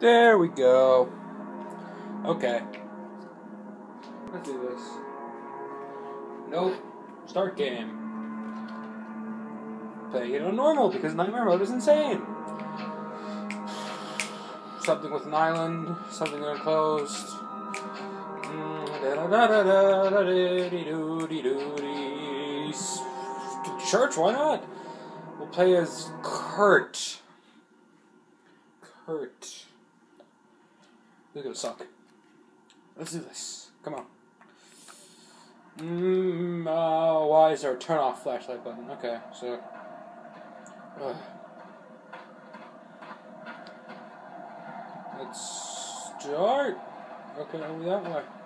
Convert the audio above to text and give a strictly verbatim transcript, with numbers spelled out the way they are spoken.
There we go. Okay. Let's do this. Nope. Start game. Playing it on normal because Nightmare Mode is insane. Something with an island. Something enclosed. Church, why not? We'll play as Kurt. Kurt. This is gonna suck. Let's do this. Come on. Mm, uh, why is there a turn off flashlight button? Okay, so. Uh, let's start. Okay, over that way.